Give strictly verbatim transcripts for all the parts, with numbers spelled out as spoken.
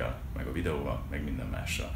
hanggal, meg a videóval, meg minden mással.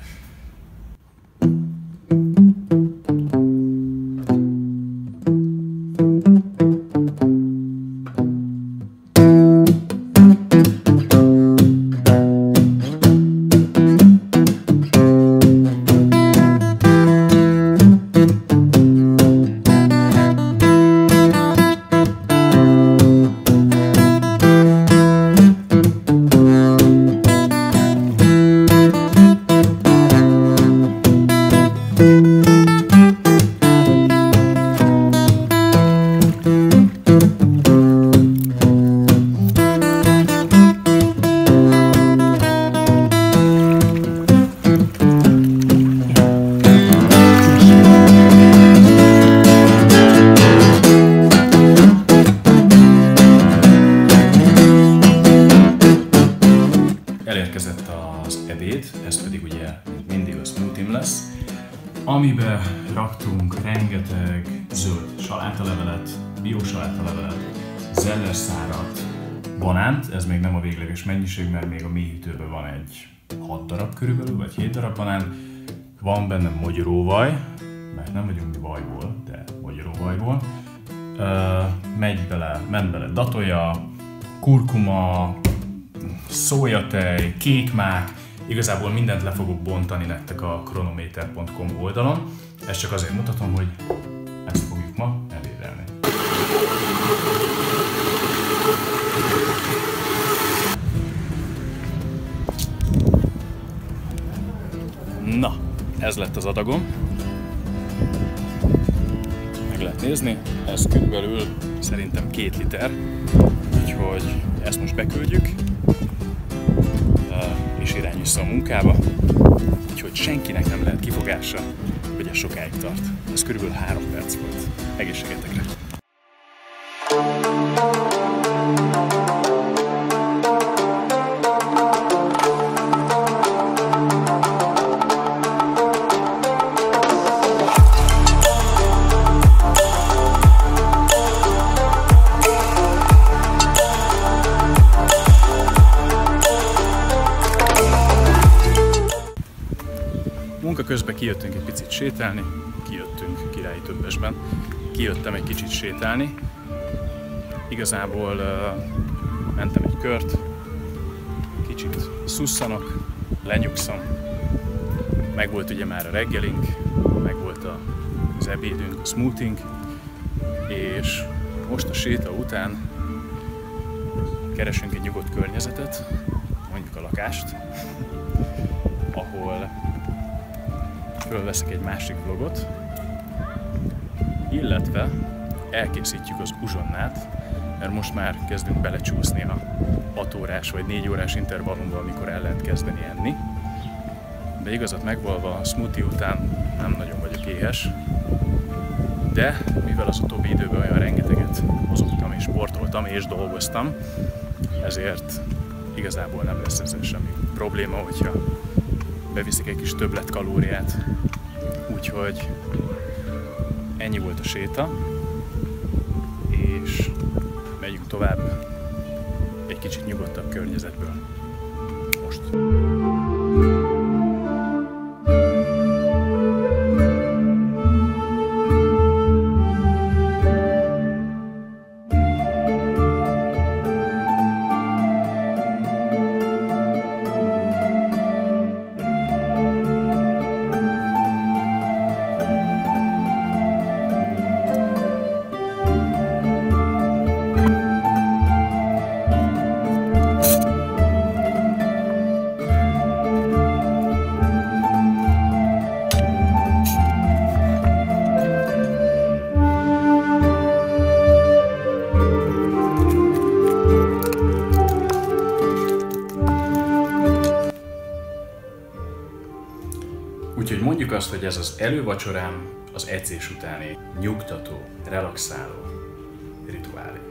Elérkezett az ebéd, ez pedig ugye mindig a smoothie lesz, amiben raktunk rengeteg zöld salátalevelet, bio salátalevelet, zellerszárat, banánt, ez még nem a végleges mennyiség, mert még a mélyhűtőben van egy hat darab körülbelül, vagy hét darab banán, van benne mogyoróvaj, mert nem vagyunk mi vajból, de mogyoróvajból, megy bele, ment bele datolja, kurkuma, szójatej, kékmák, igazából mindent le fogok bontani nektek a kronometer pont com oldalon. Ezt csak azért mutatom, hogy ezt fogjuk ma elédelni. Na, ez lett az adagom. Meg lehet nézni, ez körülbelül szerintem két liter, úgyhogy ezt most beküldjük, és irány vissza a munkába, úgyhogy senkinek nem lehet kifogása, hogy ez sokáig tart. Ez körülbelül három perc volt. Egészségetekre! Munka közben kijöttünk egy picit sétálni, kijöttünk Királyi Többesben, kijöttem egy kicsit sétálni. Igazából uh, mentem egy kört, kicsit szusszanok, lenyugszom. Megvolt ugye már a reggelink, megvolt a, az ebédünk, a smoothink, és most a séta után keresünk egy nyugodt környezetet, mondjuk a lakást, ahol fölveszek egy másik vlogot, illetve elkészítjük az uzsonnát, mert most már kezdünk belecsúszni a hat órás vagy négy órás intervallumba, amikor el lehet kezdeni enni. De igazat megvalva, a smoothie után nem nagyon vagyok éhes, de mivel az utóbbi időben olyan rengeteget mozogtam és sportoltam és dolgoztam, ezért igazából nem lesz ezzel semmi probléma, hogyha beviszik egy kis többlet kalóriát. Úgyhogy ennyi volt a séta, és megyünk tovább egy kicsit nyugodtabb környezetből. Most. Úgyhogy mondjuk azt, hogy ez az elővacsorám az edzés utáni nyugtató, relaxáló rituálé.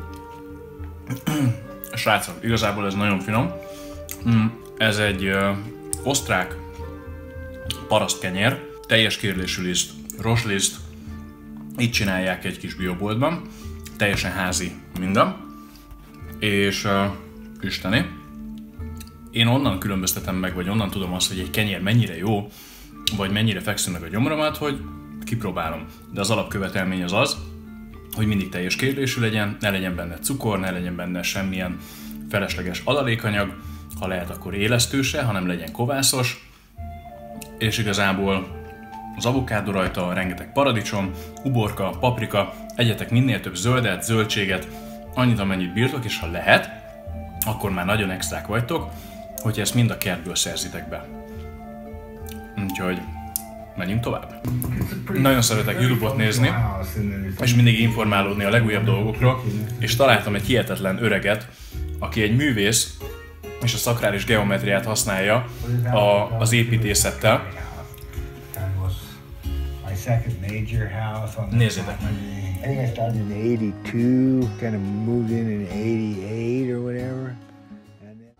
Srácok, igazából ez nagyon finom. Ez egy ö, osztrák parasztkenyér, teljes kérlésű liszt, rozsliszt, így csinálják egy kis bioboltban, teljesen házi minden, és ö, isteni. én onnan különböztetem meg, vagy onnan tudom azt, hogy egy kenyér mennyire jó, vagy mennyire fekszi meg a gyomromat, hogy kipróbálom. De az alapkövetelmény az az, hogy mindig teljes kérlésű legyen, ne legyen benne cukor, ne legyen benne semmilyen felesleges adalékanyag, ha lehet, akkor élesztő se, hanem legyen kovászos, és igazából az avokádó rajta, rengeteg paradicsom, uborka, paprika, egyetek minél több zöldet, zöldséget, annyit, amennyit bírtok, és ha lehet, akkor már nagyon extrák vagytok, hogyha ezt mind a kertből szerzitek be. Úgyhogy menjünk tovább. Nagyon szeretek YouTube-ot nézni, és mindig informálódni a legújabb dolgokról, és találtam egy hihetetlen öreget, aki egy művész, és a szakrális geometriát használja a, az építészettel. Nézzétek meg! I think I started in eighty-two, kind of moved in in eighty-eight or whatever. And then...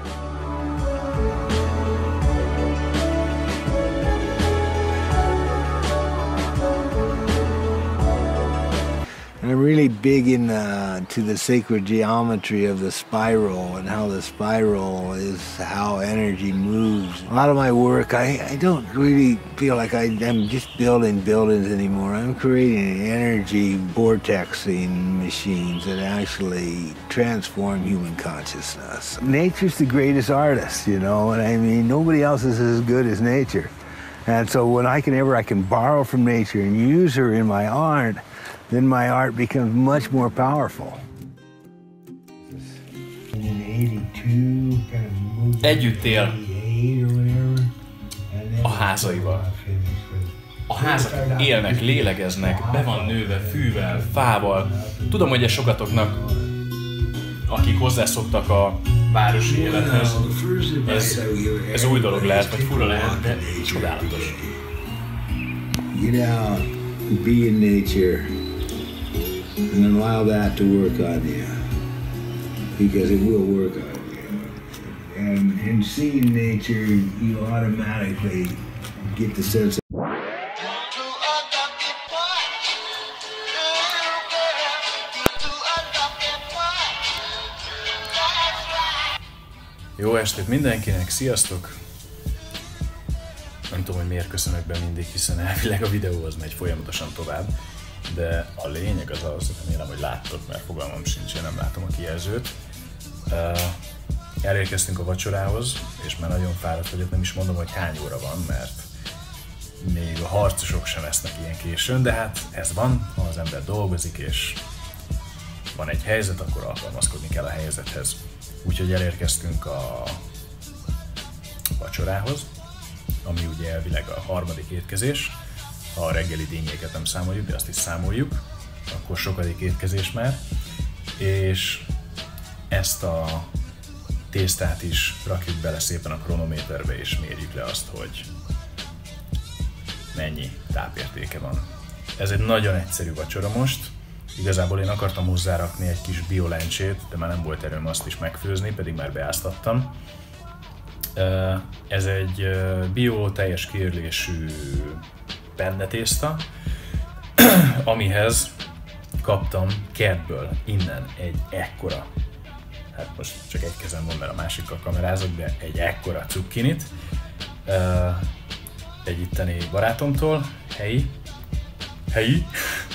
And I'm really big in uh, to the sacred geometry of the spiral and how the spiral is how energy moves. A lot of my work, I, I don't really feel like I, I'm just building buildings anymore. I'm creating energy vortexing machines that actually transform human consciousness. Nature's the greatest artist, you know, and I mean, nobody else is as good as nature. And so when I can ever, I can borrow from nature and use her in my art, then my art becomes much more powerful. Együtt él a házaival. A házak élnek, lélegeznek, be van nőve fűvel, fával. Tudom, hogy ez sokatoknak, akik hozzászoktak a városi élethez, ez, ez új dolog lehet, vagy fura lehet, de csodálatos. Get out, be in nature, and allow that to work on you, because it will work on you. And in seeing nature, you automatically get the sense of Jó estét mindenkinek, sziasztok! Nem tudom, hogy miért köszönök be mindig, hiszen elvileg a videó az megy folyamatosan tovább, de a lényeg az az, remélem, hogy láttok, mert fogalmam sincs, én nem látom a kijelzőt. Uh, elérkeztünk a vacsorához, és már nagyon fáradt vagyok, nem is mondom, hogy hány óra van, mert még a harcosok sem esznek ilyen későn, de hát ez van, ha az ember dolgozik, és van egy helyzet, akkor alkalmazkodni kell a helyzethez. Úgyhogy elérkeztünk a vacsorához, ami ugye elvileg a harmadik étkezés. Ha a reggeli dinnyéket nem számoljuk, de azt is számoljuk, akkor sokadik étkezés már. És ezt a tésztát is rakjuk bele szépen a kronométerbe, és mérjük le azt, hogy mennyi tápértéke van. Ez egy nagyon egyszerű vacsora most. Igazából én akartam hozzárakni egy kis biolencsét, de már nem volt erőm azt is megfőzni, pedig már beáztattam. Ez egy bio teljes kiérlésű pennetészta, amihez kaptam kertből innen egy ekkora, hát most csak egy kezem van, mert a másikkal kamerázok, de egy ekkora cukkinit, egy itteni barátomtól, helyi, helyi,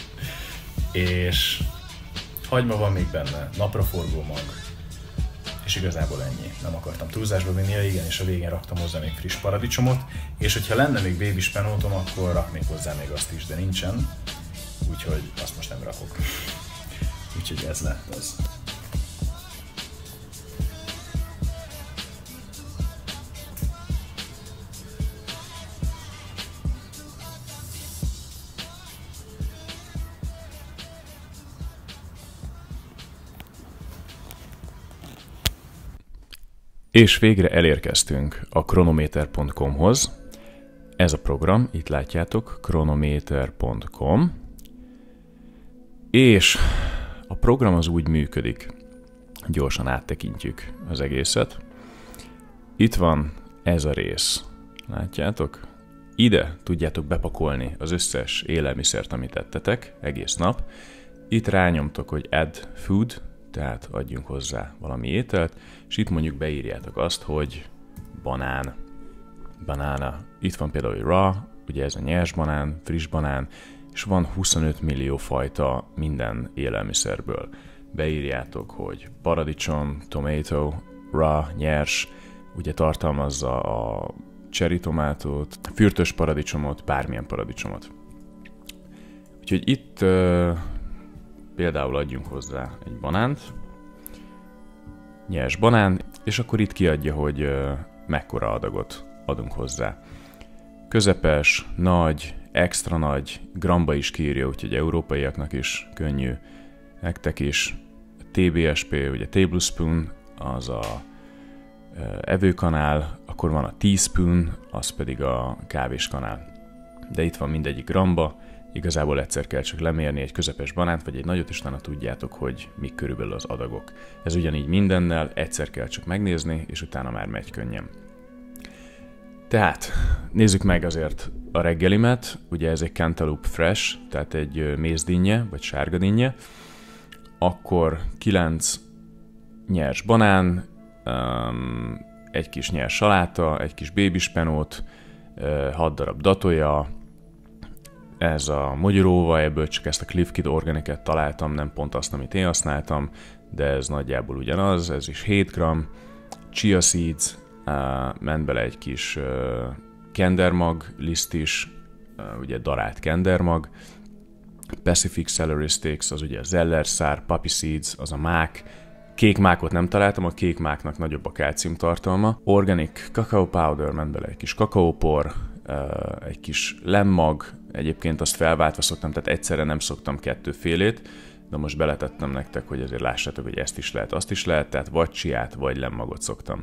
és hagyma van még benne, napraforgó mag, és igazából ennyi. Nem akartam túlzásba vinni, ja igen, és a végén raktam hozzá még friss paradicsomot, és hogyha lenne még baby spenótom, akkor raknék hozzá még azt is, de nincsen, úgyhogy azt most nem rakok. Úgyhogy ez lett az. És végre elérkeztünk a kronométer pont com-hoz. Ez a program, itt látjátok, kronométer pont com. És a program az úgy működik, gyorsan áttekintjük az egészet. Itt van ez a rész, látjátok? Ide tudjátok bepakolni az összes élelmiszert, amit tettetek egész nap. Itt rányomtok, hogy add food, tehát adjunk hozzá valami ételt, és itt mondjuk beírjátok azt, hogy banán, banána. Itt van például hogy raw, ugye ez a nyers banán, friss banán, és van huszonöt millió fajta minden élelmiszerből. Beírjátok, hogy paradicsom, tomato, raw, nyers, ugye tartalmazza a cherry tomátot, fürtös paradicsomot, bármilyen paradicsomot. Úgyhogy itt uh, például adjunk hozzá egy banánt, nyers banán, és akkor itt kiadja, hogy uh, mekkora adagot adunk hozzá. Közepes, nagy, extra nagy, gramba is kiírja, úgyhogy európaiaknak is könnyű, nektek is. té bé es pé, ugye tablespoon, az a uh, evőkanál, akkor van a teaspoon, az pedig a kávéskanál. De itt van mindegyik gramba, igazából egyszer kell csak lemérni egy közepes banánt, vagy egy nagyot, és utána tudjátok, hogy mik körülbelül az adagok. Ez ugyanígy mindennel, egyszer kell csak megnézni, és utána már megy könnyen. Tehát nézzük meg azért a reggelimet, ugye ez egy Cantaloupe Fresh, tehát egy mézdinnye, vagy sárgadinnye, akkor kilenc nyers banán, um, egy kis nyers saláta, egy kis babyspenót, uh, hat darab datolja, ez a mogyoróva, ebből csak ezt a Cliff Kid Organicet találtam, nem pont azt, amit én használtam, de ez nagyjából ugyanaz, ez is hét gramm, chia seeds, uh, ment bele egy kis uh, kendermag liszt is, uh, ugye darált kendermag, Pacific Celery Sticks, az ugye a zellerszár, poppy seeds, az a mák, kék mákot nem találtam, a kék máknak nagyobb a kálcium tartalma, organic cacao powder, ment bele egy kis kakaópor, uh, egy kis lemmag, egyébként azt felváltva szoktam, tehát egyszerre nem szoktam kettőfélét, de most beletettem nektek, hogy azért lássátok, hogy ezt is lehet, azt is lehet, tehát vagy csiát, vagy lemmagot szoktam.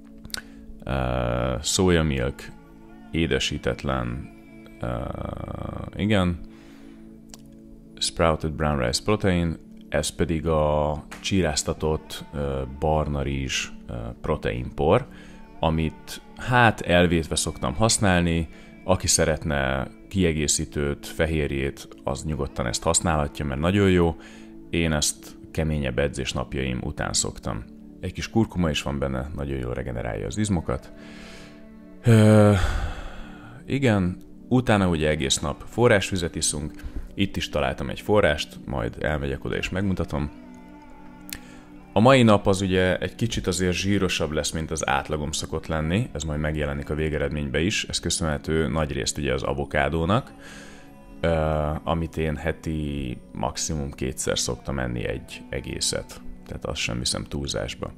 Uh, soya milk, édesítetlen, uh, igen, sprouted brown rice protein, ez pedig a csíráztatott uh, barna rizs uh, proteinpor, amit hát elvétve szoktam használni, aki szeretne kiegészítőt, fehérjét, az nyugodtan ezt használhatja, mert nagyon jó. Én ezt keményebb edzés napjaim után szoktam. Egy kis kurkuma is van benne, nagyon jól regenerálja az izmokat. Ö, igen, utána ugye egész nap forrásvizet iszunk. Itt is találtam egy forrást, majd elmegyek oda és megmutatom. A mai nap az ugye egy kicsit azért zsírosabb lesz, mint az átlagom szokott lenni, ez majd megjelenik a végeredménybe is, ez köszönhető nagyrészt ugye az avokádónak, uh, amit én heti maximum kétszer szoktam enni egy egészet, tehát azt sem viszem túlzásba.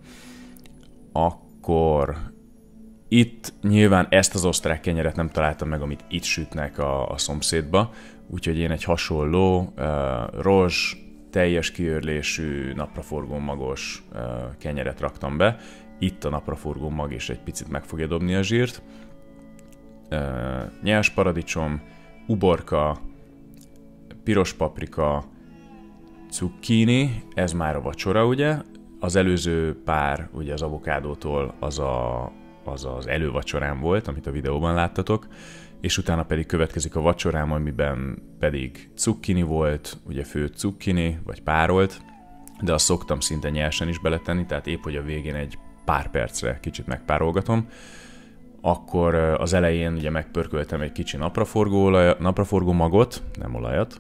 Akkor itt nyilván ezt az osztrák kenyeret nem találtam meg, amit itt sütnek a, a szomszédba, úgyhogy én egy hasonló uh, rozs, teljes kiörlésű, napraforgó magos uh, kenyeret raktam be. Itt a napraforgó mag is egy picit meg fogja dobni a zsírt. Uh, nyers paradicsom, uborka, piros paprika, cukkini, ez már a vacsora, ugye? Az előző pár, ugye az avokádótól az a, az, az elővacsorám volt, amit a videóban láttatok, és utána pedig következik a vacsorám, amiben pedig cukkini volt, ugye főtt cukkini, vagy párolt, de azt szoktam szinte nyersen is beletenni, tehát épp, hogy a végén egy pár percre kicsit megpárolgatom. Akkor az elején ugye megpörköltem egy kicsi napraforgó, olaj, napraforgó magot, nem olajat.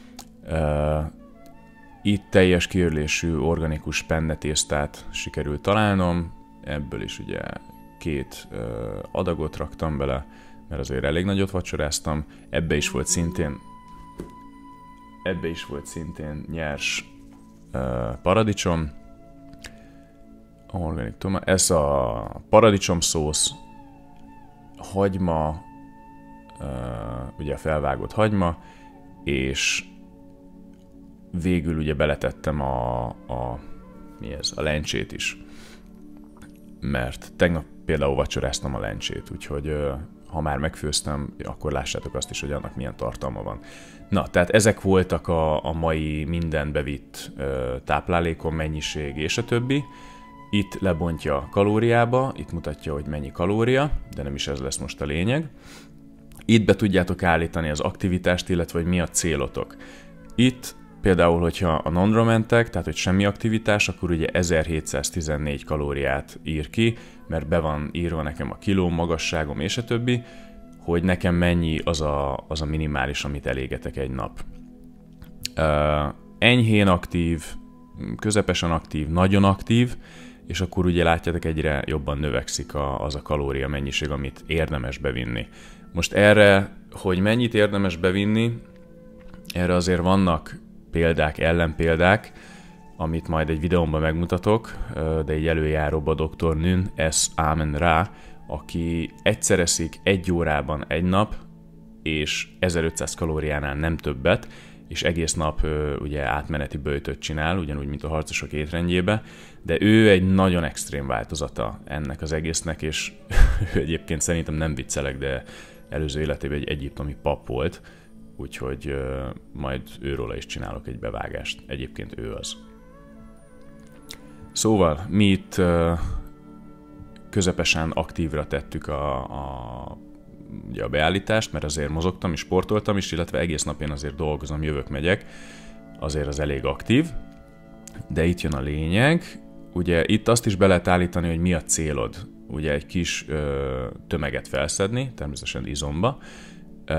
Itt teljes kiörlésű organikus pennetésztát sikerült találnom, ebből is ugye két adagot raktam bele, mert azért elég nagyot vacsoráztam. Ebbe is volt szintén ebbe is volt szintén nyers uh, paradicsom, organic tomato. Ez a paradicsom szósz, hagyma, uh, ugye a felvágott hagyma, és végül ugye beletettem a, a mi ez, a lencsét is. Mert tegnap például vacsoráztam a lencsét, úgyhogy uh, ha már megfőztem, akkor lássátok azt is, hogy annak milyen tartalma van. Na, tehát ezek voltak a, a mai minden bevitt ö, táplálékom, mennyiség és a többi. Itt lebontja kalóriába, itt mutatja, hogy mennyi kalória, de nem is ez lesz most a lényeg. Itt be tudjátok állítani az aktivitást, illetve hogy mi a célotok. Itt például, hogyha a non-ra mentek, tehát hogy semmi aktivitás, akkor ugye ezerhétszáztizennégy kalóriát ír ki, mert be van írva nekem a kilóm, magasságom és a többi, hogy nekem mennyi az a, az a minimális, amit elégetek egy nap. Uh, enyhén aktív, közepesen aktív, nagyon aktív, és akkor ugye látjátok, egyre jobban növekszik a, az a kalória mennyiség, amit érdemes bevinni. Most erre, hogy mennyit érdemes bevinni, erre azért vannak példák, ellenpéldák, amit majd egy videómban megmutatok, de egy előjáróba doktor Nün S. Amen Ra, aki egyszer eszik egy órában egy nap, és ezerötszáz kalóriánál nem többet, és egész nap ugye átmeneti böjtöt csinál, ugyanúgy, mint a harcosok étrendjébe, de ő egy nagyon extrém változata ennek az egésznek, és ő egyébként szerintem nem viccelek, de előző életében egy egyiptomi pap volt, úgyhogy uh, majd őróla is csinálok egy bevágást. Egyébként ő az. Szóval mi itt uh, közepesen aktívra tettük a, a, ugye a beállítást, mert azért mozogtam és sportoltam is, illetve egész nap én azért dolgozom, jövök, megyek, azért az elég aktív. De itt jön a lényeg, ugye itt azt is be lehet állítani, hogy mi a célod. Ugye egy kis ö, tömeget felszedni, természetesen izomba, ö,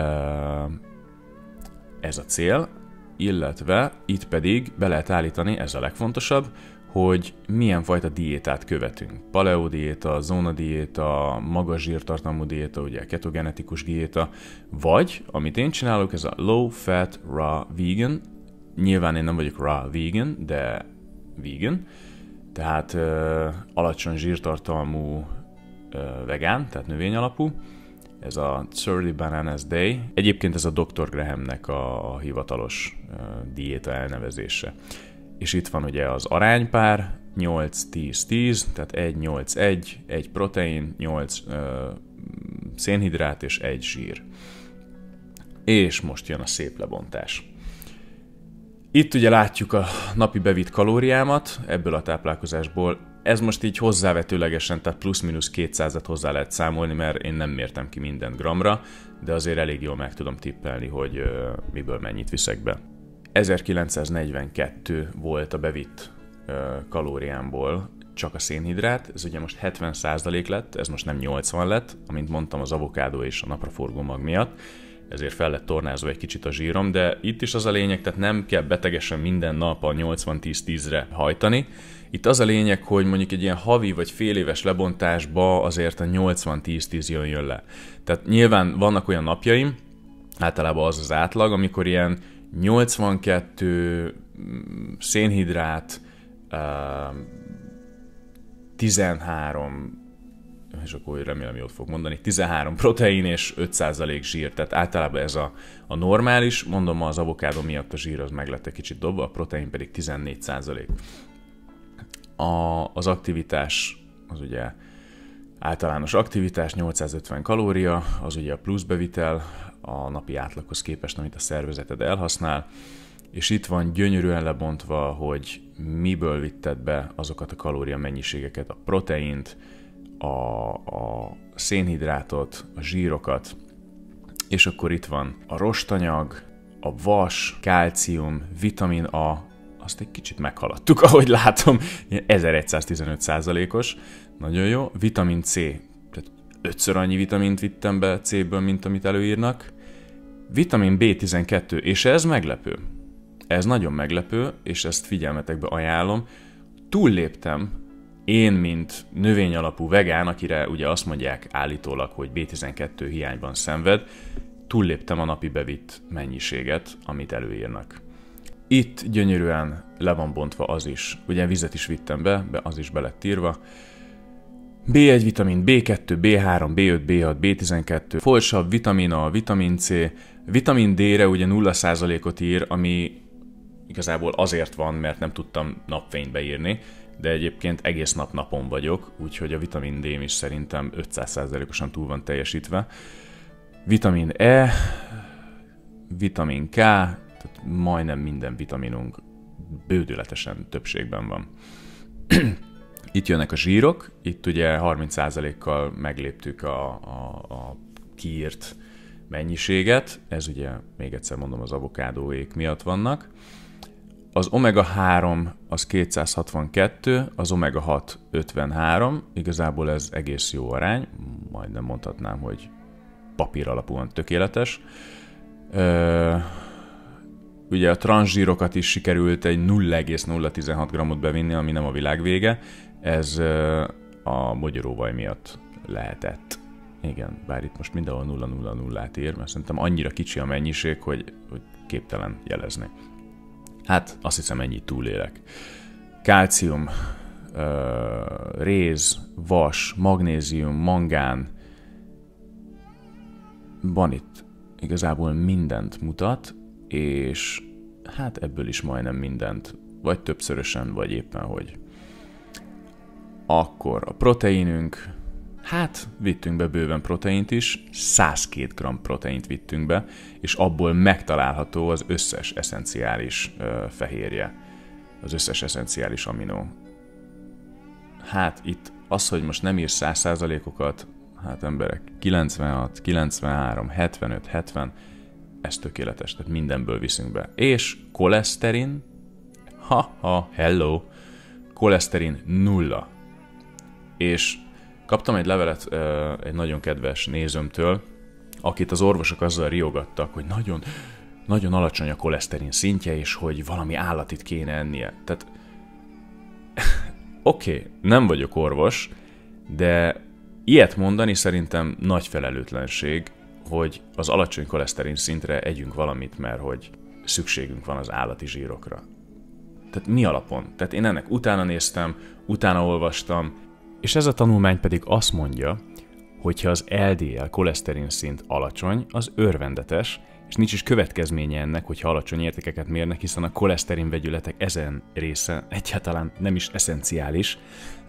ez a cél, illetve itt pedig be lehet állítani, ez a legfontosabb, hogy milyen fajta diétát követünk. Paleo diéta, zóna diéta, magas zsírtartalmú diéta, ugye ketogenetikus diéta, vagy, amit én csinálok, ez a low fat raw vegan. Nyilván én nem vagyok raw vegan, de vegan, tehát ö, alacsony zsírtartalmú ö, vegán, tehát növényalapú. Ez a harminc Bananas Day. Egyébként ez a doktor Grahamnek a, a hivatalos ö, diéta elnevezése. És itt van ugye az aránypár, nyolc tíz tíz, tehát egy nyolc egy, egy protein, nyolc ö, szénhidrát és egy zsír. És most jön a szép lebontás. Itt ugye látjuk a napi bevitt kalóriámat ebből a táplálkozásból. Ez most így hozzávetőlegesen, tehát plusz-minusz kétszázat hozzá lehet számolni, mert én nem mértem ki mindent gramra, de azért elég jól meg tudom tippelni, hogy uh, miből mennyit viszek be. ezerkilencszáznegyvenkettő volt a bevitt uh, kalóriámból csak a szénhidrát, ez ugye most hetven százalék lett, ez most nem nyolcvan lett, amint mondtam, az avokádó és a napraforgó mag miatt, ezért fel lett tornázva egy kicsit a zsírom, de itt is az a lényeg, tehát nem kell betegesen minden nap a nyolcvan tíz tízre hajtani. Itt az a lényeg, hogy mondjuk egy ilyen havi vagy fél éves lebontásba azért a nyolcvan tíz tíz jön, jön le. Tehát nyilván vannak olyan napjaim, általában az az átlag, amikor ilyen nyolcvankettő szénhidrát, tizenhárom, és akkor remélem jót fog mondani, tizenhárom protein és öt százalék zsír, tehát általában ez a, a normális, mondom, az avokádó miatt a zsír az meg lett egy kicsit dobva, a protein pedig tizennégy százalék. A, az aktivitás, az ugye általános aktivitás, nyolcszázötven kalória, az ugye a pluszbevitel a napi átlaghoz képest, amit a szervezeted elhasznál, és itt van gyönyörűen lebontva, hogy miből vitted be azokat a kalória mennyiségeket, a proteint, a, a szénhidrátot, a zsírokat, és akkor itt van a rostanyag, a vas, kálcium, vitamin A, azt egy kicsit meghaladtuk, ahogy látom, ezerszáztizenöt százalékos, nagyon jó, vitamin C, tehát ötször annyi vitamint vittem be C-ből, mint amit előírnak, vitamin bé tizenkettő, és ez meglepő, ez nagyon meglepő, és ezt figyelmetekbe ajánlom, túlléptem, én, mint növényalapú vegán, akire ugye azt mondják állítólag, hogy bé tizenkettő hiányban szenved, túlléptem a napi bevitt mennyiséget, amit előírnak. Itt gyönyörűen le van bontva az is, ugye vizet is vittem be, be az is be lett írva. bé egy vitamin, bé kettő, bé három, bé öt, bé hat, bé tizenkettő, folsav, vitamin A, vitamin C, vitamin D-re ugye nulla százalékot ír, ami igazából azért van, mert nem tudtam napfényt beírni, de egyébként egész nap napon vagyok, úgyhogy a vitamin D-m is szerintem ötszáz százalékosan túl van teljesítve. Vitamin E, vitamin K, tehát majdnem minden vitaminunk bődületesen többségben van. Itt jönnek a zsírok, itt ugye harminc százalékkal megléptük a, a, a kiírt mennyiséget, ez ugye még egyszer mondom az avokádóék miatt vannak. Az omega három az kétszázhatvankettő, az omega hat ötvenhárom, igazából ez egész jó arány, majdnem mondhatnám, hogy papír alapúan tökéletes. Ö, ugye a transzsírokat is sikerült egy nulla egész nulla tizenhat grammot bevinni, ami nem a világ vége, ez ö, a mogyoróvaj miatt lehetett. Igen, bár itt most mindenhol nulla nulla nullát ír, mert szerintem annyira kicsi a mennyiség, hogy, hogy képtelen jelezni. Hát azt hiszem, ennyit túlélek. Kálcium, réz, vas, magnézium, mangán, van itt igazából mindent mutat, és hát ebből is majdnem mindent, vagy többszörösen, vagy éppen hogy. Akkor a proteinünk, hát vittünk be bőven proteint is, százkettő gramm proteint vittünk be, és abból megtalálható az összes eszenciális ö, fehérje, az összes eszenciális aminó. Hát itt az, hogy most nem ír száz százalékokat, hát emberek, kilencvenhat, kilencvenhárom, hetvenöt, hetven, ez tökéletes, tehát mindenből viszünk be. És koleszterin, ha-ha, hello, koleszterin nulla. És kaptam egy levelet egy nagyon kedves nézőmtől, akit az orvosok azzal riogattak, hogy nagyon, nagyon alacsony a koleszterin szintje, és hogy valami állatit kéne ennie. Tehát oké, okay, nem vagyok orvos, de ilyet mondani szerintem nagy felelőtlenség, hogy az alacsony koleszterin szintre együnk valamit, mert hogy szükségünk van az állati zsírokra. Tehát mi alapon? Tehát én ennek utána néztem, utána olvastam, és ez a tanulmány pedig azt mondja, hogyha az el dé el koleszterin szint alacsony, az örvendetes, és nincs is következménye ennek, hogyha alacsony értékeket mérnek, hiszen a koleszterin vegyületek ezen része egyáltalán nem is eszenciális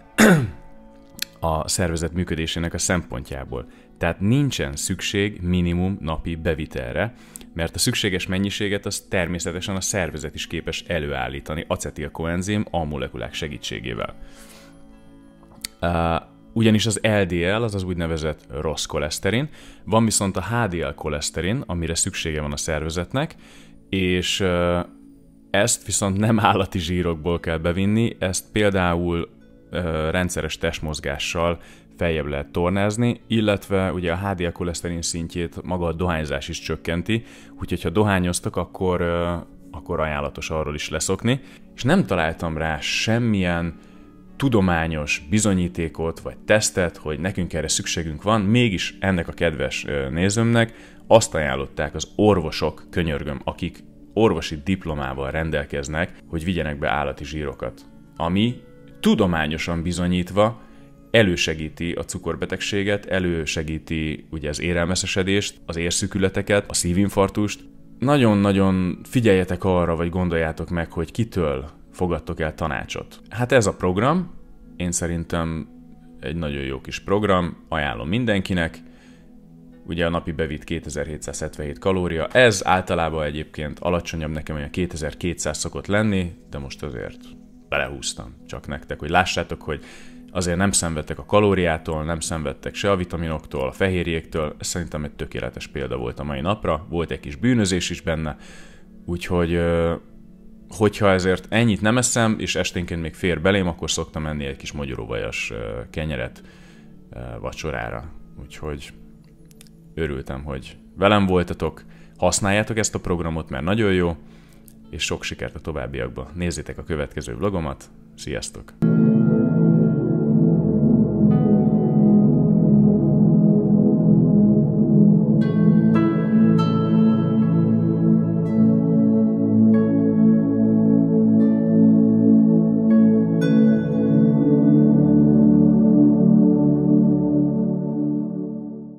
a szervezet működésének a szempontjából. Tehát nincsen szükség minimum napi bevitelre, mert a szükséges mennyiséget az természetesen a szervezet is képes előállítani acetilkoenzim A molekulák segítségével. Uh, ugyanis az el dé el, az az úgynevezett rossz koleszterin, van viszont a há dé el koleszterin, amire szüksége van a szervezetnek, és uh, ezt viszont nem állati zsírokból kell bevinni, ezt például uh, rendszeres testmozgással feljebb lehet tornázni, illetve ugye a há dé el koleszterin szintjét maga a dohányzás is csökkenti, úgyhogy ha dohányoztok, akkor, uh, akkor ajánlatos arról is leszokni, és nem találtam rá semmilyen tudományos bizonyítékot vagy tesztet, hogy nekünk erre szükségünk van, mégis ennek a kedves nézőmnek azt ajánlották az orvosok, könyörgöm, akik orvosi diplomával rendelkeznek, hogy vigyenek be állati zsírokat. Ami tudományosan bizonyítva elősegíti a cukorbetegséget, elősegíti ugye az érelmeszesedést, az érszükületeket, a szívinfarktust. Nagyon-nagyon figyeljetek arra, vagy gondoljátok meg, hogy kitől fogadtok el tanácsot. Hát ez a program, én szerintem egy nagyon jó kis program, ajánlom mindenkinek. Ugye a napi bevitt kétezer-hétszázhetvenhét kalória, ez általában egyébként alacsonyabb, nekem olyan kétezer-kétszáz szokott lenni, de most azért belehúztam csak nektek, hogy lássátok, hogy azért nem szenvedtek a kalóriától, nem szenvedtek se a vitaminoktól, a fehérjéktől, ez szerintem egy tökéletes példa volt a mai napra, volt egy kis bűnözés is benne, úgyhogy hogyha ezért ennyit nem eszem, és esténként még fér belém, akkor szoktam enni egy kis mogyoróvajas kenyeret vacsorára. Úgyhogy örültem, hogy velem voltatok, használjátok ezt a programot, mert nagyon jó, és sok sikert a továbbiakban. Nézzétek a következő vlogomat, sziasztok!